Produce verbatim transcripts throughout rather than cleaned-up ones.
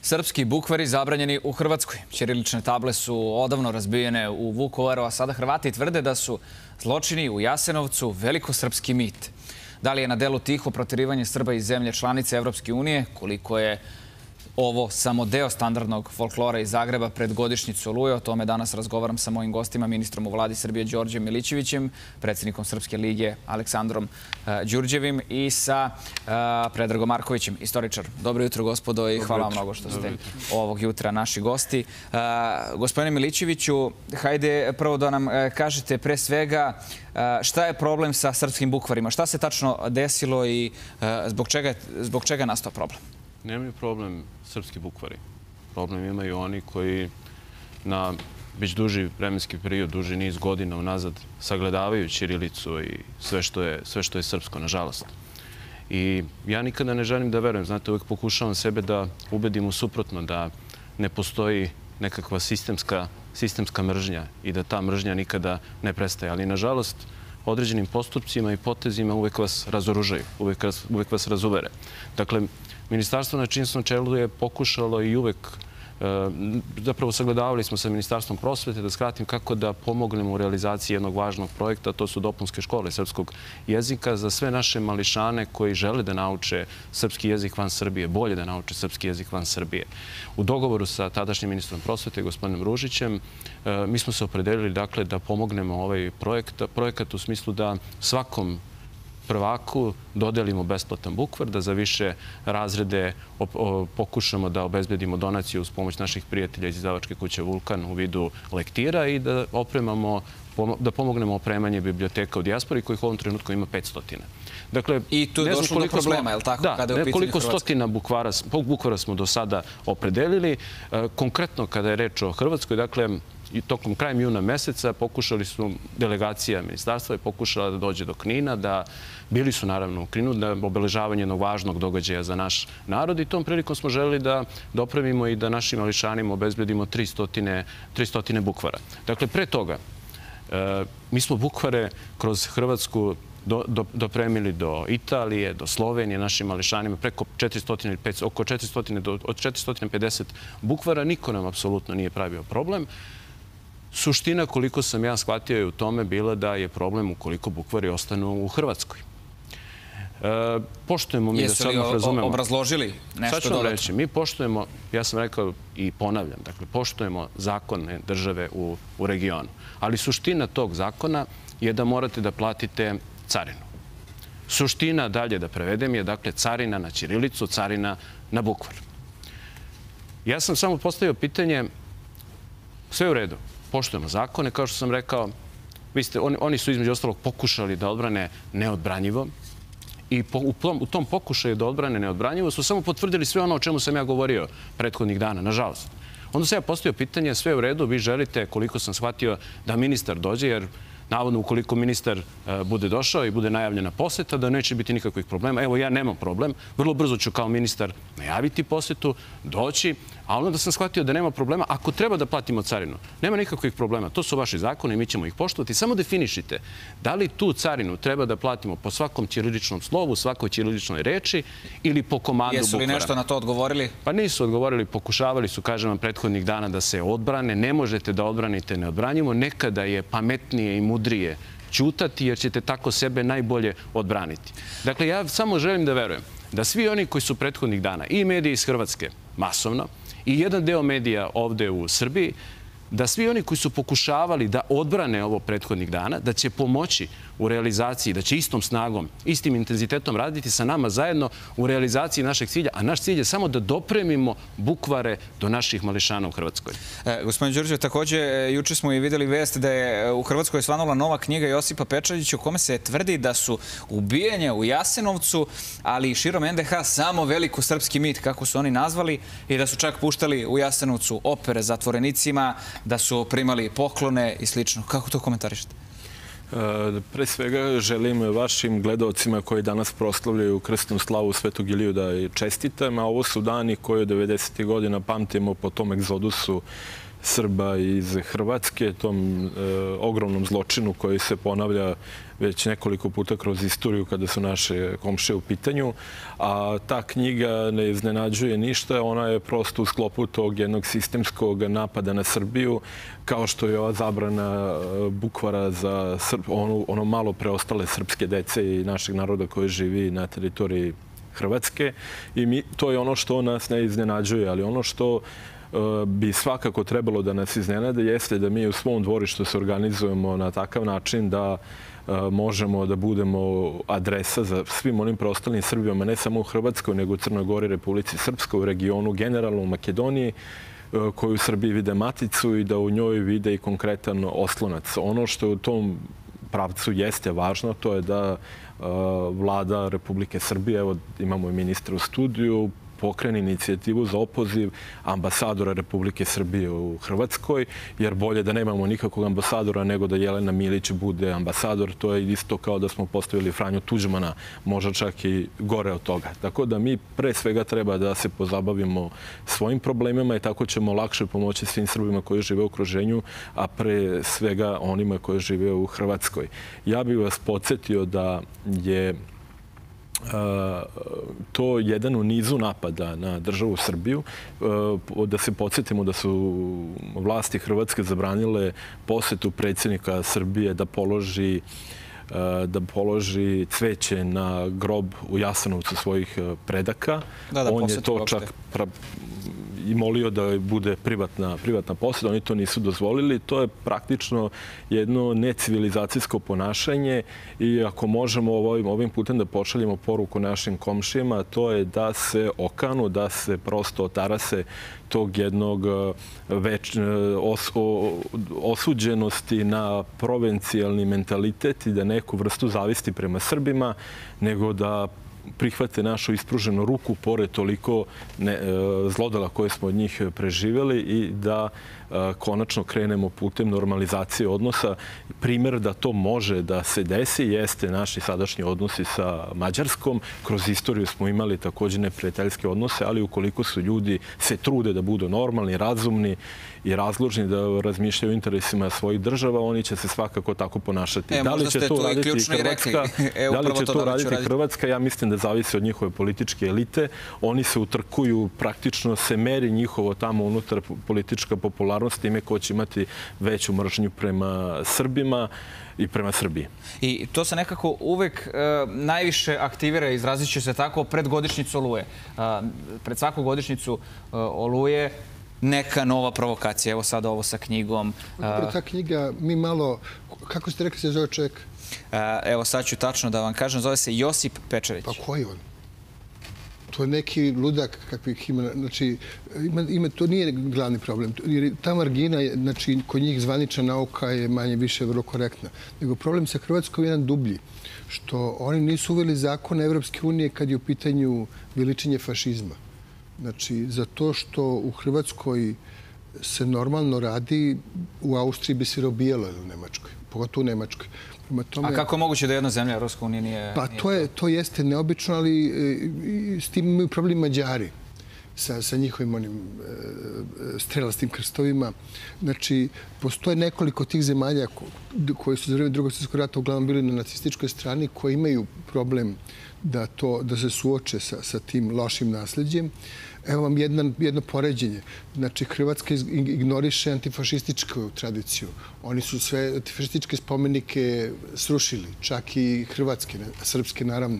Srpski bukvari zabranjeni u Hrvatskoj. Ćirilične table su odavno razbijene u Vukovaru, a sada Hrvati tvrde da su zločini u Jasenovcu velikosrpski mit. Da li je na delu tiho proterivanje Srba iz zemlje članice Evropske unije, koliko je ovo samo deo standardnog folklora iz Zagreba pred godišnjicu Oluje? O tome danas razgovaram sa mojim gostima, ministrom u vladi Srbije Đorđem Milićevićem, predsjednikom Srpske lige Aleksandrom Đurđevim i sa Predragom Markovićem, istoričar. Dobro jutro, gospodo, i hvala vam mnogo što ste ovog jutra naši gosti. Gospodine Milićeviću, hajde prvo da nam kažete pre svega šta je problem sa srpskim bukvarima? Šta se tačno desilo i zbog čega je nastao problem? Nemaju problem srpski bukvari. Problem imaju oni koji na već duži vremenski period, duži niz godina unazad sagledavaju ćirilicu i sve što je, sve što je srpsko, nažalost. I ja nikada ne želim da verujem. Znate, uvijek pokušavam sebe da ubedim u suprotno, da ne postoji nekakva sistemska, sistemska mržnja i da ta mržnja nikada ne prestaje. Ali, nažalost, određenim postupcima i potezima uvijek vas razoružaju, uvijek vas, uvijek vas razuvere. Dakle, Ministarstvo na čijem sam čelu je pokušalo i uvek, zapravo sagledavali smo sa Ministarstvom prosvete, da skratim, kako da pomognemo u realizaciji jednog važnog projekta, to su dopunske škole srpskog jezika za sve naše mališane koji žele da nauče srpski jezik van Srbije, bolje da nauče srpski jezik van Srbije. U dogovoru sa tadašnjim ministrom prosvete, gospodinom Ružićem, mi smo se opredelili, dakle, da pomognemo ovaj projekt, projekat u smislu da svakom prvaku dodelimo besplatan bukvar, da za više razrede pokušamo da obezbedimo donaciju uz pomoć naših prijatelja iz izdavačke kuće Vulkan u vidu lektira i da opremamo, da pomognemo opremanje biblioteka u dijaspori kojih u ovom trenutku ima petsto. Dakle, i tu je došlo do problema, je li tako? Da, nekoliko stotina bukvara smo do sada opredelili. Konkretno, kada je reč o Hrvatskoj, dakle, i tokom krajem juna meseca pokušali su, delegacija ministarstva je pokušala da dođe do Knina, da bili su naravno u Kninu, da obeležavanje jednog važnog događaja za naš narod i tom prilikom smo želeli da dopremimo i da našim mališanima obezbedimo tri stotine bukvara. Dakle, pre toga, mi smo bukvare kroz Hrvatsku dopremili do Italije, do Slovenije, našim mališanima, preko oko četiristo pedeset bukvara. Niko nam apsolutno nije pravio problem. Suština, koliko sam ja shvatio, je u tome bila da je problem ukoliko bukvari ostanu u Hrvatskoj. Poštujemo mi da se odmah razumemo. Jesu li obrazložili nešto dodatno? Sad ću vam reći, mi poštujemo, ja sam rekao i ponavljam, dakle, poštujemo zakone države u regionu. Ali suština tog zakona je da morate da platite carinu. Suština, dalje da prevedem, je dakle carina na ćirilicu, carina na bukvar. Ja sam samo postavio pitanje, sve u redu, poštujemo zakone, kao što sam rekao, oni su između ostalog pokušali da odbrane neodbranjivo i u tom pokušaju da odbrane neodbranjivo su samo potvrdili sve ono o čemu sam ja govorio prethodnih dana, nažalost. Onda sam ja postavio pitanje, sve u redu, vi želite, koliko sam shvatio, da ministar dođe, jer navodno ukoliko ministar bude došao i bude najavljena poseta, da neće biti nikakvih problema. Evo, ja nemam problem. Vrlo brzo ću kao ministar najaviti posetu, doći, a onda da sam shvatio da nema problema. Ako treba da platimo carinu, nema nikakvih problema. To su vaši zakoni i mi ćemo ih poštovati. Samo definišite da li tu carinu treba da platimo po svakom ćiriličnom slovu, svakoj ćiriličnoj reči ili po komandu bukvara. Jesu li nešto na to odgovorili? Pa nisu odgovorili. Pokušavali su, kažem vam, prethodnih dana da se odbrane. Ne možete da odbranite neodbranjivo. Nekada je pametnije i mudrije ćutati, jer ćete tako sebe najbolje odbraniti. Dakle, ja samo želim da verujem da svi oni koji su prethodnih dana, i mediji iz Hrvatske masovno, i jedan deo medija ovde u Srbiji, da svi oni koji su pokušavali da odbrane ovo prethodnih dana, da će pomoći u realizaciji, da će istom snagom, istim intenzitetom raditi sa nama zajedno u realizaciji našeg cilja, a naš cilj je samo da dopremimo bukvare do naših mališana u Hrvatskoj. Gospodin Đurđev, također, juče smo i vidjeli vest da je u Hrvatskoj svanula nova knjiga Josipa Pečarića u kome se tvrdi da su ubijanja u Jasenovcu, ali i širom en de ha samo velikosrpski mit, kako su oni nazvali, i da su čak puštali u Jasenovcu opere zatvorenicima, da su primali poklone i slično. Kako to komentarišete? Pre svega želim vašim gledalcima koji danas proslavljaju krsnu slavu Svetog Iliju da čestitam, a ovo su dani koje od devedesetih godina pamtimo po tom egzodusu Srba iz Hrvatske, tom ogromnom zločinu koji se ponavlja već nekoliko puta kroz istoriju kada su naše komšije u pitanju. A ta knjiga ne iznenađuje ništa, ona je prosto u sklopu tog jednog sistemskog napada na Srbiju, kao što je ova zabrana bukvara za ono, ono malo preostale srpske dece i našeg naroda koji živi na teritoriji Hrvatske. I mi, to je ono što nas ne iznenađuje, ali ono što bi svakako trebalo da nas iznenade jeste da mi u svom dvorištu se organizujemo na takav način da možemo da budemo adresa za svim onim preostalim Srbijama, ne samo u Hrvatskoj, nego u Crnoj Gori, Republici Srpskoj, u regionu, generalno u Makedoniji, koju u Srbiji vide maticu i da u njoj vide i konkretan oslonac. Ono što u tom pravcu jeste važno, to je da vlada Republike Srbije, evo imamo i ministra u studiju, pokrene inicijativu za opoziv ambasadora Republike Srbije u Hrvatskoj, jer bolje da nemamo nikakvog ambasadora nego da Jelena Milić bude ambasador. To je isto kao da smo postavili Franju Tuđmana, možda čak i gore od toga. Tako da mi pre svega treba da se pozabavimo svojim problemima i tako ćemo lakše pomoći svim Srbima koji žive u okruženju, a pre svega onima koji žive u Hrvatskoj. Ja bih vas podsjetio da je to jedan u nizu napada na državu Srbiju. Da se podsjetimo da su vlasti Hrvatske zabranile posetu predsjednika Srbije da položi da položi cveće na grob u Jasenovcu svojih predaka. Da, da, on je to čak i molio da bude privatna, privatna posjeda. Oni to nisu dozvolili. To je praktično jedno necivilizacijsko ponašanje i ako možemo ovim, ovim putem da pošaljemo poruku našim komšijama, to je da se okanu, da se prosto otarase tog jednog već, os, osuđenosti na provincijalni mentalitet i da neku vrstu zavisti prema Srbima, nego da prihvate našu ispruženu ruku pored toliko ne, zlodela koje smo od njih preživjeli i da konačno krenemo putem normalizacije odnosa. Primer da to može da se desi jeste naši sadašnji odnosi sa Mađarskom. Kroz istoriju smo imali također neprijateljske odnose, ali ukoliko su ljudi se trude da budu normalni, razumni i razložni da razmišljaju o interesima svojih država, oni će se svakako tako ponašati. E, da li će to raditi Hrvatska? E, da li će to, to raditi raditi Hrvatska? Ja mislim da zavisi od njihove političke elite. Oni se utrkuju, praktično se meri njihovo tamo unutar politička popularnost time ko će imati veću mržnju prema Srbima i prema Srbiji. I to se nekako uvek uh, najviše aktivira, izrazit će se tako, pred godišnjicu Oluje. Uh, pred svaku godišnjicu uh, Oluje neka nova provokacija. Evo sad ovo sa knjigom. Uh, ta knjiga, mi malo, kako ste rekli se zove čovjek? Uh, evo sad ću tačno da vam kažem, zove se Josip Pečarić. Pa koji on? To je neki ludak kakvih ima, znači, ima, ima, to nije glavni problem. Jer ta margina, znači, kod njih zvanična nauka je manje više vrlo korektna. Nego problem sa Hrvatskom je jedan dublji, što oni nisu uveli zakon Evropske unije kad je u pitanju veličenje fašizma. Znači, zato što u Hrvatskoj se normalno radi, u Austriji bi se robijalo u Nemačkoj, pogotovo u Nemačkoj. Tome, a kako je moguće da jedna zemlja Evropska unija nije... Pa nije to, je, to jeste neobično, ali i, s tim imaju problem Mađari sa, sa njihovim onim e, strelastim krstovima. Znači, postoje nekoliko tih zemalja ko, koji su za vreme drugog svjetskog rata uglavnom bili na nacističkoj strani, koji imaju problem da, to, da se suoče sa, sa tim lošim nasljeđem. Evo vam jedna, jedno poređenje. Znači, Hrvatska ignoriše antifašističku tradiciju. Oni su sve antifašističke spomenike srušili, čak i hrvatske, srpske naravno.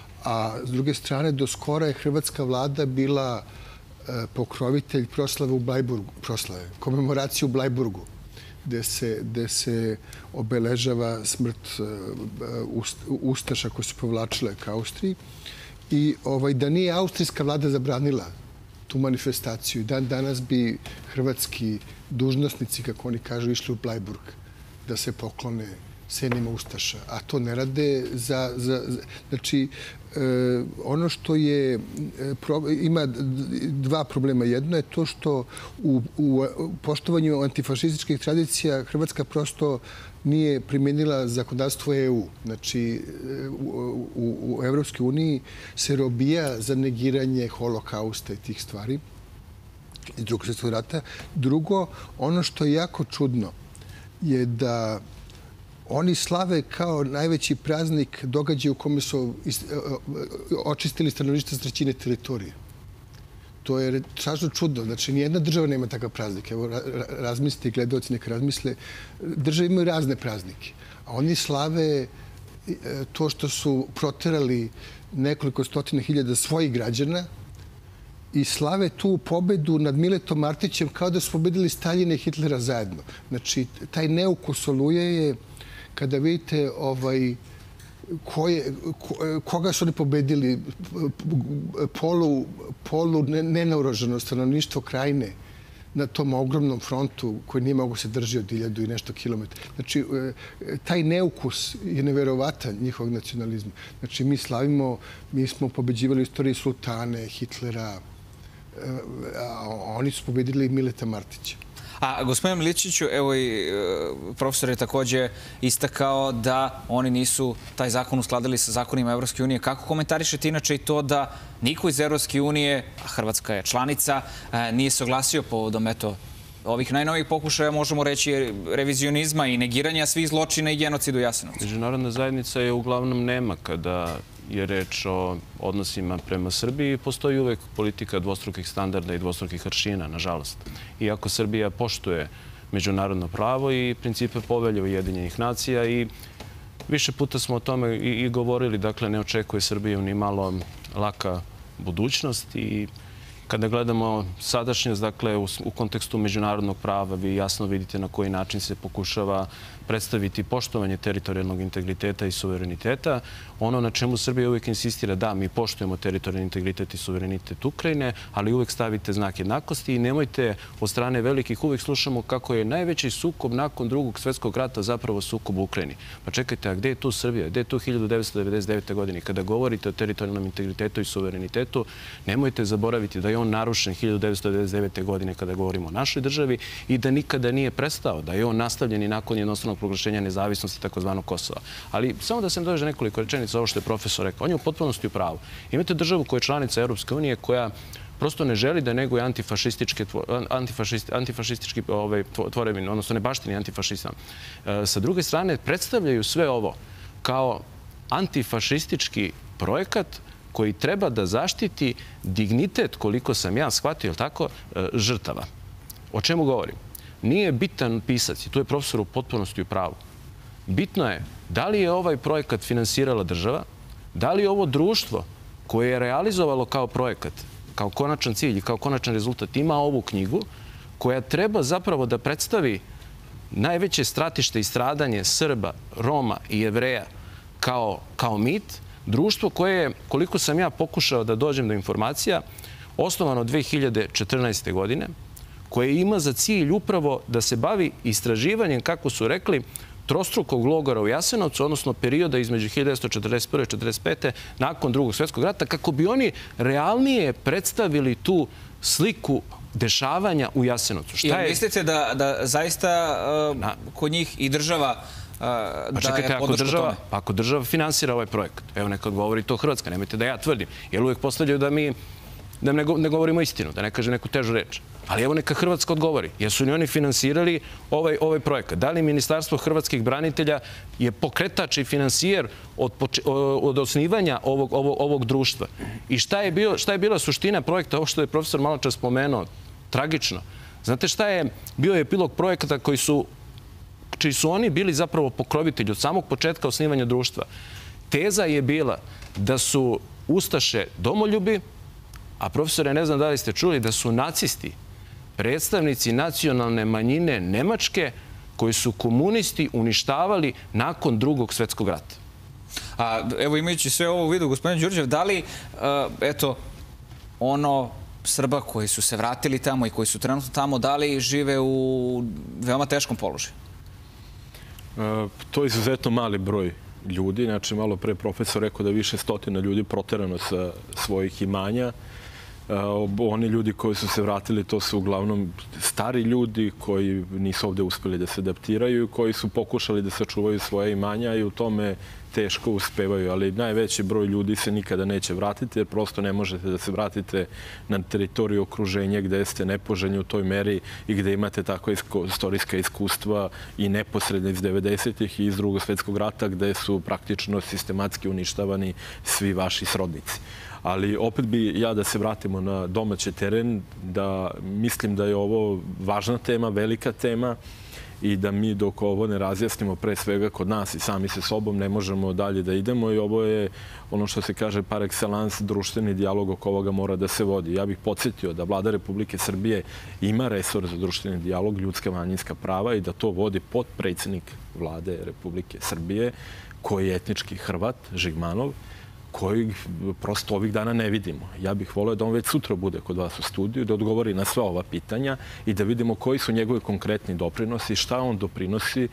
A s druge strane, do skora je hrvatska vlada bila pokrovitelj proslave u Blajburgu, proslave, komemoracije u Blajburgu, gde se, gde se obeležava smrt ustaša koji su povlačile ka Austriji. I ovaj, da nije austrijska vlada zabranila tu manifestaciju, dan danas bi hrvatski dužnosnici, kako oni kažu, išli u Blajburg da se poklone senima ustaša. A to ne rade za... za, za znači, e, ono što je... Pro, ima dva problema. Jedno je to što u, u poštovanju antifašističkih tradicija Hrvatska prosto nije primjenila zakonodavstvo E U. Znači, u, u, u Evropskoj uniji se robija za negiranje holokausta i tih stvari. iz Drugog svjetskog rata. Drugo, ono što je jako čudno je da oni slave kao najveći praznik događaj u kome su očistili stanovništvo s trećine teritorije. To je strašno čudno. Znači, nijedna država nema takav praznik. Evo, razmislite, gledalci neka razmisle. Države imaju razne praznike. A oni slave to što su proterali nekoliko stotina hiljada svojih građana i slave tu pobedu nad Miletom Martićem kao da su pobedili Staljina i Hitlera zajedno. Znači, taj neukus Oluje je kada vidite ovaj, koje, koga su oni pobedili, polu, polu nenaoružano stanovništvo Krajine na tom ogromnom frontu koji nije mogo se drži od hiljadu i nešto kilometra. Znači, taj neukus je neverovatan njihovog nacionalizma. Znači, mi slavimo, mi smo pobeđivali u istoriji sultane, Hitlera, a oni su pobedili Mileta Martića. A gospodin Miličiću, evo i profesor je također istakao da oni nisu taj zakon uskladili sa zakonima Evropske unije. Kako komentarišete inače i to da niko iz Evropske unije, a Hrvatska je članica, nije se oglasio povodom eto ovih najnovijih pokušaja, možemo reći, revizionizma i negiranja svih zločina i genocida u Jasenovcu? Međunarodna zajednica je uglavnom nema kada je reč o odnosima prema Srbiji. Postoji uvek politika dvostrukih standarda i dvostrukih aršina, nažalost. Iako Srbija poštuje međunarodno pravo i principe Povelje Ujedinjenih nacija i više puta smo o tome i govorili, dakle, ne očekuje Srbiju ni malo laka budućnost i kada gledamo sadašnjost, dakle, u kontekstu međunarodnog prava, vi jasno vidite na koji način se pokušava predstaviti poštovanje teritorijalnog integriteta i suvereniteta. Ono na čemu Srbija uvijek insistira, da, mi poštujemo teritorijalni integritet i suverenitet Ukrajine, ali uvijek stavite znak jednakosti i nemojte od strane velikih, uvijek slušamo kako je najveći sukob nakon Drugog svjetskog rata zapravo sukob u Ukrajini. Pa čekajte, a gde je tu Srbija? Gde je tu hiljadu devetsto devedeset devete. godine? Kada govorite o teritorijalnom integritetu i suverenitetu, nemojte zaboraviti da je on narušen hiljadu devetsto devedeset devete. godine kada govorimo o našoj državi i da nikada nije prestao, da je on nastavljen i nakon jednostranog proglašenja nezavisnosti takozvanog Kosova. Ali samo da se dođe nekoliko rečenica ovo što je profesor rekao. On je u potpunosti u pravu. Imate državu koja je članica Europske unije koja prosto ne želi da neguje antifašistički tvorevin, odnosno ne baštini antifašizam. Sa druge strane, predstavljaju sve ovo kao antifašistički projekat koji treba da zaštiti dignitet, koliko sam ja shvatio, tako, žrtava. O čemu govorim? Nije bitan pisac, i tu je profesor u potpunosti u pravu. Bitno je da li je ovaj projekat finansirala država, da li je ovo društvo koje je realizovalo kao projekat, kao konačan cilj i kao konačan rezultat ima ovu knjigu koja treba zapravo da predstavi najveće stratište i stradanje Srba, Roma i Jevreja kao, kao mit, društvo koje je, koliko sam ja pokušao da dođem do informacija, osnovano dve hiljade četrnaeste. godine, koje ima za cilj upravo da se bavi istraživanjem, kako su rekli, trostrukog logora u Jasenovcu, odnosno perioda između hiljadu devetsto četrdeset prve i četrdeset pete. nakon Drugog svjetskog rata, kako bi oni realnije predstavili tu sliku dešavanja u Jasenovcu. Šta je... Mislite da, da zaista uh, kod njih i država uh, pa čekajte, daje podršku tome? Ako država finansira ovaj projekat, evo nekad govori to Hrvatska, nemojte da ja tvrdim, jer uvijek postavljaju da mi da ne, ne govorimo istinu, da ne kaže neku težu reč. Ali evo neka Hrvatska odgovori. Jesu li oni finansirali ovaj, ovaj projekat? Da li Ministarstvo hrvatskih branitelja je pokretač i finansijer od, od osnivanja ovog, ovog, ovog društva? I šta je, bio, šta je bila suština projekta, ovo što je profesor malo čas spomenuo? Tragično. Znate šta je bio epilog projekata koji su, čiji su oni bili zapravo pokrovitelji od samog početka osnivanja društva? Teza je bila da su ustaše domoljubi, a profesore, ne znam da li ste čuli, da su nacisti predstavnici nacionalne manjine Nemačke koji su komunisti uništavali nakon Drugog svjetskog rata. A evo, imajući sve ovo u vidu, gospodin Đurđev, da li, eto, ono Srba koji su se vratili tamo i koji su trenutno tamo, da li žive u veoma teškom položaju? To je izuzetno mali broj ljudi. Znači, malo pre profesor rekao da više stotina ljudi proterano sa svojih imanja. Oni ljudi koji su se vratili, to su uglavnom stari ljudi koji nisu ovde uspeli da se adaptiraju, koji su pokušali da sačuvaju svoje imanja i u tome teško uspevaju, ali najveći broj ljudi se nikada neće vratiti, jer prosto ne možete da se vratite na teritoriju okruženja gde ste nepoželjni u toj meri i gde imate tako istorijska iskustva i neposredno iz devedesetih i iz Drugog svetskog rata, gde su praktično sistematski uništavani svi vaši srodnici. Ali opet bi ja da se vratimo na domaći teren, da mislim da je ovo važna tema, velika tema, i da mi dok ovo ne razjasnimo pre svega kod nas i sami sa sobom ne možemo dalje da idemo i ovo je ono što se kaže par excellence društveni dijalog oko ovoga mora da se vodi. Ja bih podsjetio da Vlada Republike Srbije ima resor za društveni dijalog, ljudska manjinska prava i da to vodi potpredsednik Vlade Republike Srbije koji je etnički Hrvat, Žigmanov, koji prosto ovih dana ne vidimo. Ja bih voleo da on već sutra bude kod vas u studiju, da odgovori na sva ova pitanja i da vidimo koji su njegovi konkretni doprinosi, šta on doprinosi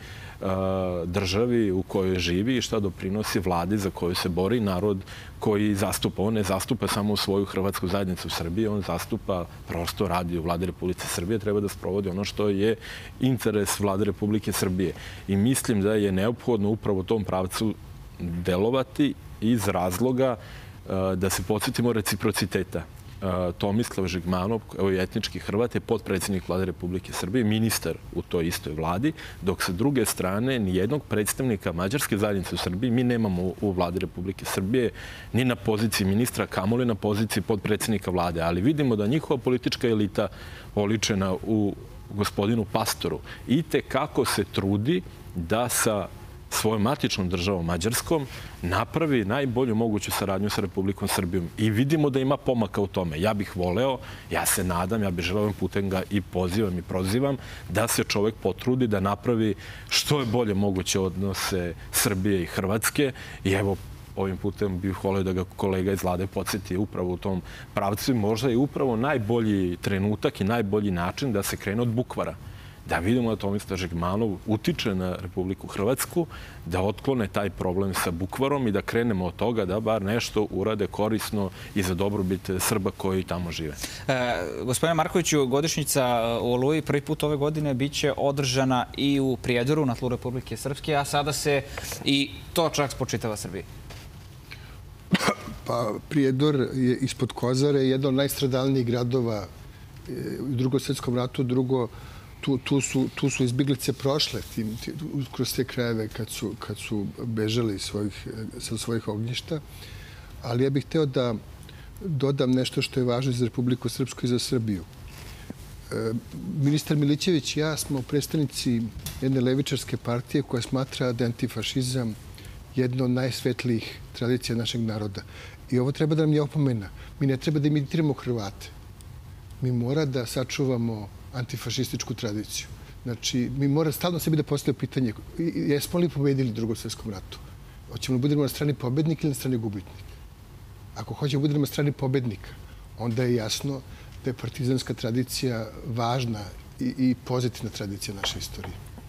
državi u kojoj živi i šta doprinosi vladi za koju se bori, narod koji zastupa. On ne zastupa samo svoju hrvatsku zajednicu u Srbiji, on zastupa, prosto radi u Vladi Republike Srbije, treba da sprovodi ono što je interes Vlade Republike Srbije. I mislim da je neophodno upravo u tom pravcu delovati iz razloga da se podsjetimo reciprociteta. Tomislav Žigmanov, etnički Hrvat, je potpredsednik Vlade Republike Srbije, ministar u toj istoj vladi, dok sa druge strane nijednog predstavnika mađarske zajednice u Srbiji mi nemamo u Vladi Republike Srbije ni na poziciji ministra, kamoli na poziciji potpredsednika vlade. Ali vidimo da njihova politička elita oličena u gospodinu Pastoru i te kako se trudi da sa svojom matičnom državom Mađarskom napravi najbolju moguću saradnju sa Republikom Srbijom. I vidimo da ima pomaka u tome. Ja bih voleo, ja se nadam, ja bih želeo putem ga i pozivam i prozivam, da se čovek potrudi da napravi što je bolje moguće odnose Srbije i Hrvatske. I evo, ovim putem bih voleo da ga kolega iz vlade podsjeti upravo u tom pravcu i možda je upravo najbolji trenutak i najbolji način da se krene od bukvara. Da vidimo da Tomislav Žigmanov utiče na Republiku Hrvatsku, da otklone taj problem sa bukvarom i da krenemo od toga da bar nešto urade korisno i za dobrobit Srba koji tamo žive. E, gospodine Markoviću, godišnjica u Oluji prvi put ove godine biće održana i u Prijedoru na tlu Republike Srpske, a sada se i to čak spočitava Srbiji. Pa Prijedor je ispod Kozare, jedan od najstradalnijih gradova u Drugom svetskom ratu, drugo Tu, tu, su, tu su izbjeglice prošle tim, tim, kroz te krajeve kad su, kad su bežali svojih, sa svojih ognjišta. Ali ja bih hteo da dodam nešto što je važno za Republiku Srpsku i za Srbiju. E, ministar Milićević i ja smo predstavnici jedne levičarske partije koja smatra da je antifašizam jedna od najsvetlijih tradicija našeg naroda. I ovo treba da nam je opomena. Mi ne treba da imitiramo Hrvate. Mi mora da sačuvamo antifašističku tradiciju. Znači, mi mora stalno sebi da postavimo pitanje jesmo li pobedili u Drugom svetskom ratu? Hoćemo li budemo na strani pobednika ili na strani gubitnika? Ako hoćemo budemo na strani pobednika, onda je jasno da je partizanska tradicija važna i, i pozitivna tradicija naše istorije.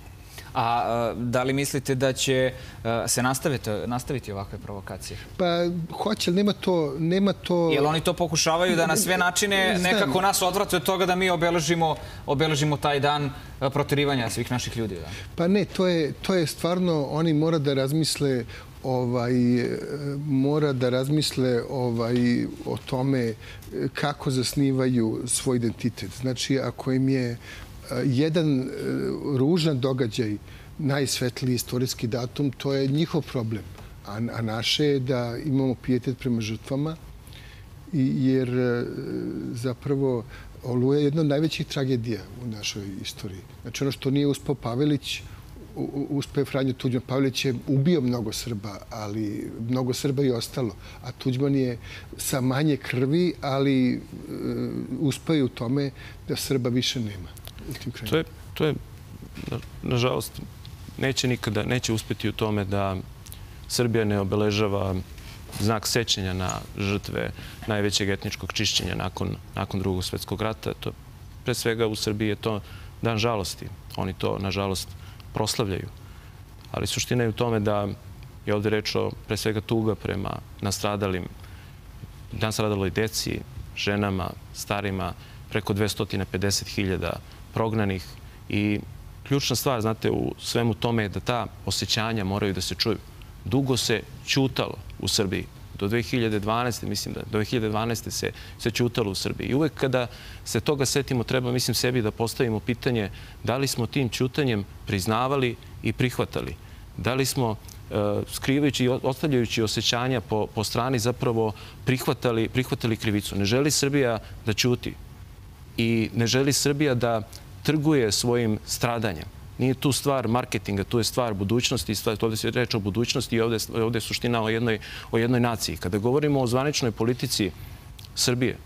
A da li mislite da će se nastaviti, nastaviti ovakve provokacije? Pa hoće, ali nema to... Nema to... Jel oni to pokušavaju da na sve načine nekako nas odvrate od toga da mi obeležimo, obeležimo taj dan proterivanja svih naših ljudi? Da? Pa ne, to je, to je stvarno, oni mora da razmisle ovaj, mora da razmisle ovaj, o tome kako zasnivaju svoj identitet. Znači, ako im je jedan ružan događaj, najsvetliji istorijski datum, to je njihov problem. A, a naše je da imamo pijetet prema žrtvama, jer zapravo Oluja je jedna od najvećih tragedija u našoj istoriji. Znači ono što nije uspeo Pavelić, uspeo Franjo Tuđman. Pavelić je ubio mnogo Srba, ali mnogo Srba je ostalo. A Tuđman je sa manje krvi, ali uspeo je u tome da Srba više nema. To je, to je, nažalost, neće nikada, neće uspeti u tome da Srbija ne obeležava znak sećanja na žrtve najvećeg etničkog čišćenja nakon, nakon Drugog svjetskog rata. To, pre svega u Srbiji je to dan žalosti. Oni to, nažalost, proslavljaju. Ali suština je u tome da je ovdje reč o pre svega tuga prema nastradalim, nastradaloj deci, ženama, starima, preko dvesta pedeset hiljada prognanih i ključna stvar, znate, u svemu tome je da ta osjećanja moraju da se čuju. Dugo se ćutalo u Srbiji. Do dve hiljade dvanaeste. mislim da do dve hiljade dvanaeste. se, se ćutalo u Srbiji. I uvek kada se toga setimo, treba, mislim, sebi da postavimo pitanje da li smo tim ćutanjem priznavali i prihvatali. Da li smo, skrivajući i ostavljajući osjećanja po, po strani, zapravo prihvatali, prihvatali krivicu. Ne želi Srbija da ćuti i ne želi Srbija da trguje svojim stradanjem. Nije tu stvar marketinga, tu je stvar budućnosti, ovdje se reče o budućnosti i ovdje, ovdje je suština o jednoj, o jednoj naciji. Kada govorimo o zvaničnoj politici Srbije,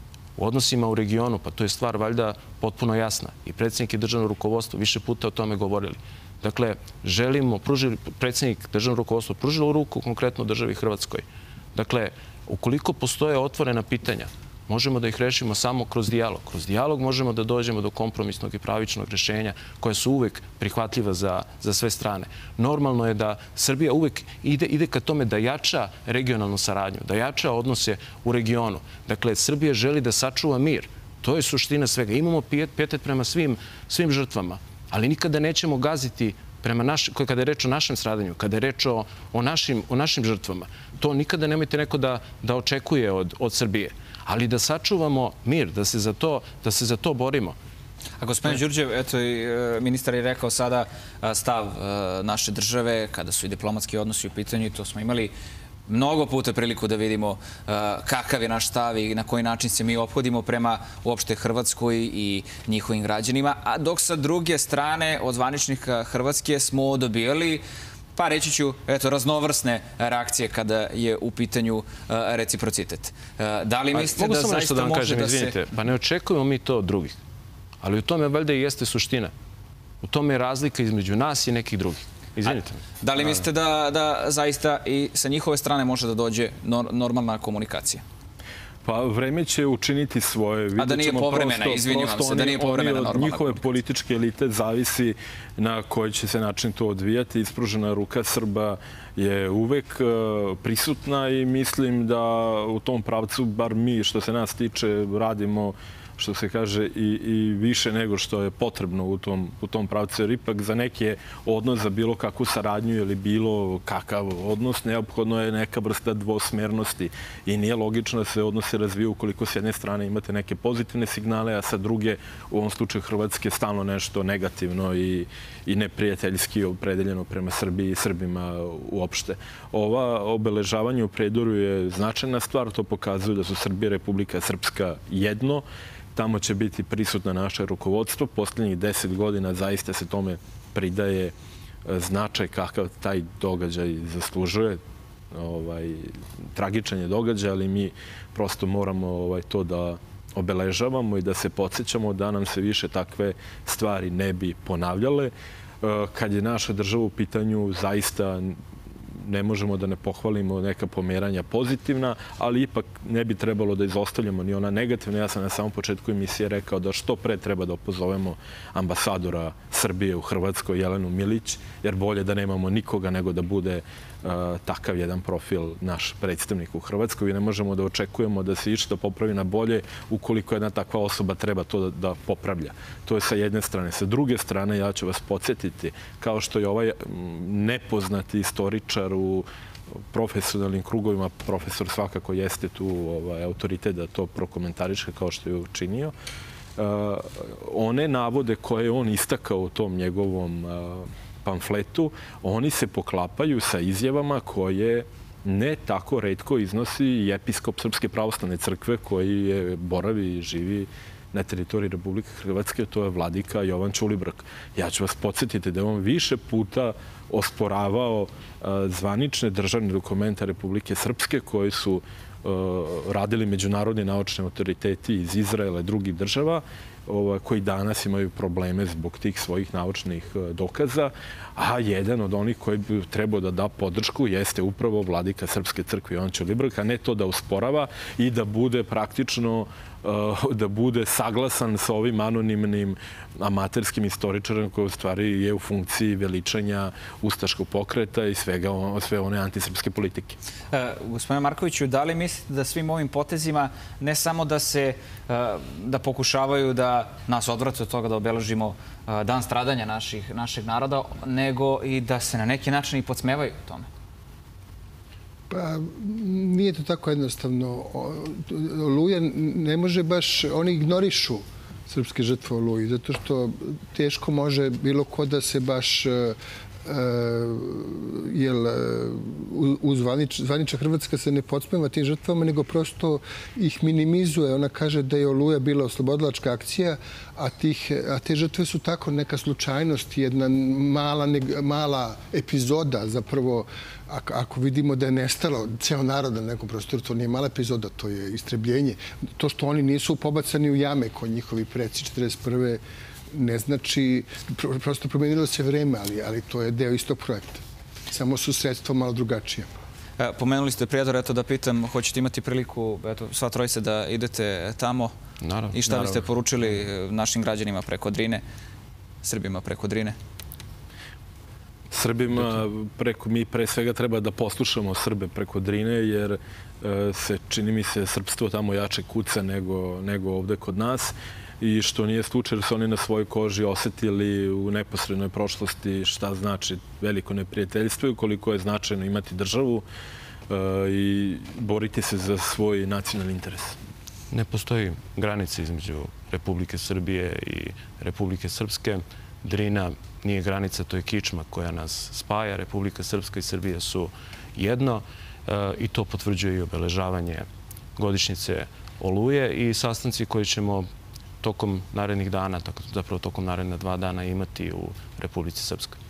u odnosima u regionu, pa to je stvar valjda potpuno jasna. I predsjednik i državno rukovodstvo više puta o tome govorili. Dakle, želimo, pružili, predsjednik državno rukovodstvo pružilo ruku konkretno državi Hrvatskoj. Dakle, ukoliko postoje otvorena pitanja, možemo da ih rešimo samo kroz dijalog. Kroz dijalog možemo da dođemo do kompromisnog i pravičnog rešenja koja su uvek prihvatljiva za, za sve strane. Normalno je da Srbija uvek ide, ide ka tome da jača regionalnu saradnju, da jača odnose u regionu. Dakle, Srbija želi da sačuva mir. To je suština svega. Imamo pijetet prema svim, svim žrtvama, ali nikada nećemo gaziti prema naš, kada je reč o našem stradanju, kada je reč o, o, našim, o našim žrtvama. To nikada nemojte neko da, da očekuje od, od Srbije. Ali da sačuvamo mir, da se za to, da se za to borimo. A gospodin Đurđev, eto i ministar je rekao sada stav naše države kada su i diplomatski odnosi u pitanju i to smo imali mnogo puta priliku da vidimo kakav je naš stav i na koji način se mi ophodimo prema uopšte Hrvatskoj i njihovim građanima. A dok sa druge strane od zvaničnika Hrvatske smo dobijali, pa reći ću, eto, raznovrsne reakcije kada je u pitanju reciprocitet. Da li mislite da zaista može da se... Pa ne očekujemo mi to od drugih. Ali u tome valjda i jeste suština. U tome je razlika između nas i nekih drugih. Izvinite me. Da li mislite da, da zaista i sa njihove strane može da dođe normalna komunikacija? Pa vreme će učiniti svoje. A da nije povremena, izvinjavam se, da nije povremena normalna komunikacija. Od njihove političke elite zavisi na koji će se način to odvijati. Ispružena ruka Srba je uvek prisutna i mislim da u tom pravcu, bar mi što se nas tiče, radimo, što se kaže, i, i više nego što je potrebno u tom, u tom pravcu. Jer ipak za neke odnos, za bilo kakvu saradnju ili bilo kakav odnos, neophodno je neka vrsta dvosmernosti. I nije logično da se odnose razviju ukoliko s jedne strane imate neke pozitivne signale, a sa druge, u ovom slučaju Hrvatske, stalno nešto negativno i, i neprijateljski opredeljeno prema Srbiji i Srbima uopšte. Ova obeležavanje u Prijedoru je značajna stvar. To pokazuje da su Srbija i Republika Srpska jedno. Tamo će biti prisutno naše rukovodstvo. Posljednjih deset godina zaista se tome pridaje značaj kakav taj događaj zaslužuje. Ovaj, tragičan je događaj, ali mi prosto moramo ovaj, to da obeležavamo i da se podsjećamo da nam se više takve stvari ne bi ponavljale. Kad je naša država u pitanju, zaista ne možemo da ne pohvalimo neka pomeranja pozitivna, ali ipak ne bi trebalo da izostavljamo ni ona negativna. Ja sam na samom početku emisije rekao da što pre treba da opozovemo ambasadora Srbije u Hrvatskoj, Jelenu Milić, jer bolje da nemamo nikoga nego da bude uh, takav jedan profil naš predstavnik u Hrvatskoj. I ne možemo da očekujemo da se išta popravi na bolje ukoliko jedna takva osoba treba to da, da popravlja. To je sa jedne strane. Sa druge strane, ja ću vas podsjetiti, kao što je ovaj nepoznati istoričar u profesionalnim krugovima, profesor svakako jeste tu ovaj, autoritet da to prokomentariše kao što je učinio. Uh, one navode koje je on istakao u tom njegovom uh, pamfletu, oni se poklapaju sa izjavama koje ne tako retko iznosi i episkop Srpske pravoslavne crkve koji je boravi i živi na teritoriji Republike Hrvatske, to je vladika Jovan Ćulibrk. Ja ću vas podsjetiti da je on više puta osporavao zvanične državne dokumente Republike Srpske koji su radili međunarodni naučni autoriteti iz Izraela i drugih država koji danas imaju probleme zbog tih svojih naučnih dokaza, a jedan od onih koji bi trebao da da podršku jeste upravo vladika Srpske crkve Jovan Ćulibrk, a ne to da usporava i da bude praktično da bude saglasan sa ovim anonimnim amaterskim istoričarem koji u stvari je u funkciji veličanja ustaškog pokreta i svega, sve one antisrpske politike. E, gospodine Markoviću, da li mislite da svim ovim potezima ne samo da se da pokušavaju da nas odvrate od toga da obeležimo dan stradanja naših, našeg naroda, nego i da se na neki način i podsmevaju tome? Pa nije to tako jednostavno. Oluja ne može baš, oni ignorišu srpske žrtve Oluji, zato što teško može bilo ko da se baš jer uz zvanična Hrvatska se ne podsmeva tim žrtvama, nego prosto ih minimizuje. Ona kaže da je Oluja bila oslobodilačka akcija, a, tih, a te žrtve su tako neka slučajnost, jedna mala, mala epizoda. Zapravo, ako, ako vidimo da je nestalo ceo narod na nekom prostoru, to nije mala epizoda, to je istrebljenje. To što oni nisu pobacani u jame ko njihovi preci četrdeset prve ne znači, prosto promenilo se vreme, ali, ali to je deo istog projekta. Samo su sredstva malo drugačije. E, pomenuli ste, Prijedor, eto da pitam, hoćete imati priliku, eto, sva trojice da idete tamo? Naravno. I šta biste poručili našim građanima preko Drine, Srbima preko Drine? Srbima preko, mi pre svega treba da poslušamo Srbe preko Drine, jer e, se, čini mi se, srpstvo tamo jače kuca nego, nego ovde kod nas. I što nije slučaj, jer su oni na svojoj koži osetili u neposrednoj prošlosti šta znači veliko neprijateljstvo i koliko je značajno imati državu e, i boriti se za svoj nacionalni interes. Ne postoji granica između Republike Srbije i Republike Srpske. Drina nije granica, to je kičma koja nas spaja. Republika Srpska i Srbija su jedno e, i to potvrđuje i obeležavanje godišnjice Oluje i sastanci koje ćemo tokom narednih dana, zapravo tokom naredna dva dana imati u Republici Srpskoj.